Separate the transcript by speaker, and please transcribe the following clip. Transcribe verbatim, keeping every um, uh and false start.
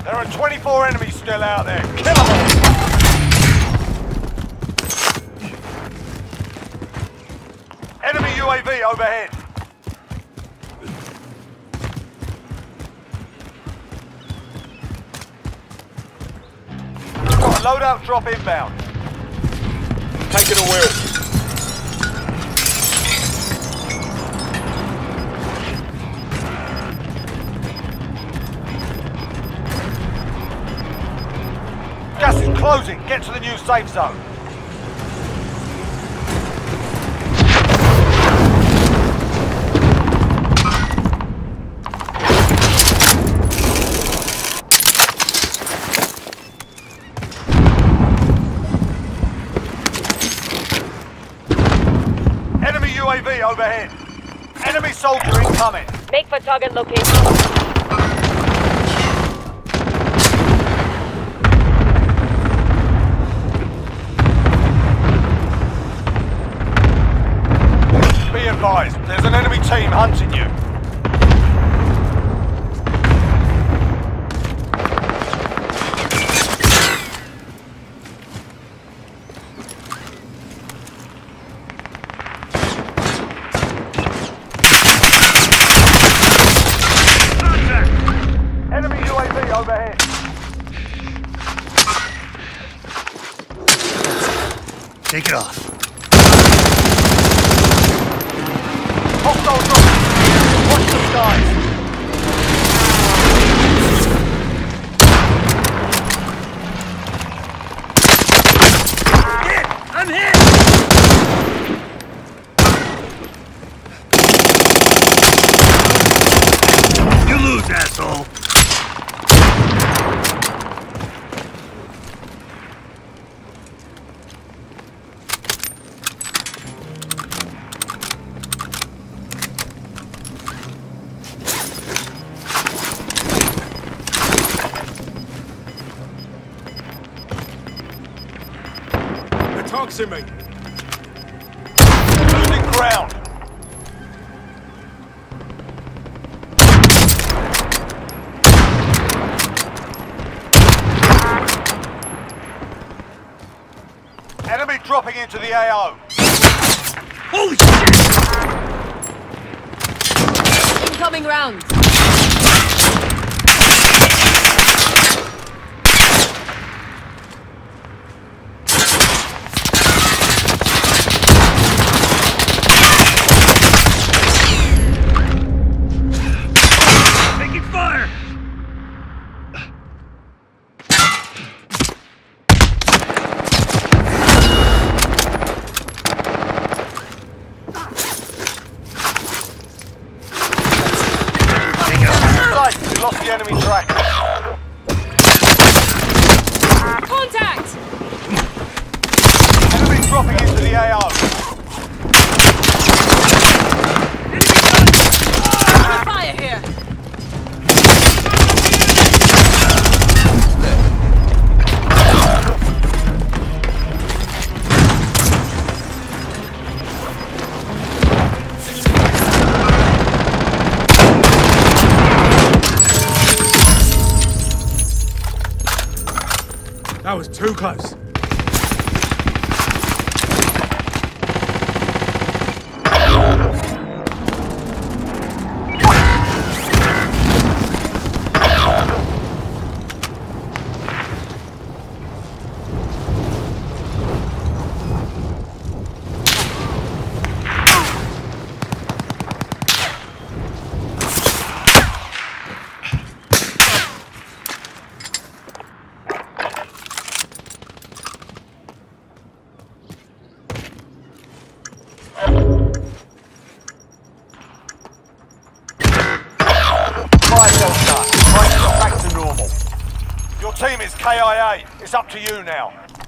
Speaker 1: There are twenty-four enemies still out there. Kill them all! Enemy U A V overhead. Got a loadout drop inbound. Taking a wheel. Gas is closing. Get to the new safe zone. Enemy U A V overhead. Enemy soldier incoming.
Speaker 2: Make for target location.
Speaker 1: Be advised, there's an enemy team hunting you. Enemy U A V overhead.
Speaker 3: Take it off.
Speaker 1: Hostile dropping. Watch the skies.
Speaker 3: Hit! I'm hit! You lose, asshole!
Speaker 1: Toxin me. Losing ground. Enemy dropping into the A O.
Speaker 3: Holy shit!
Speaker 2: Incoming rounds.
Speaker 1: We lost the enemy track.
Speaker 2: Contact!
Speaker 1: Enemy dropping into the A O.
Speaker 2: Enemy fire here!
Speaker 3: That was too close.
Speaker 1: Your team is K I A. It's up to you now.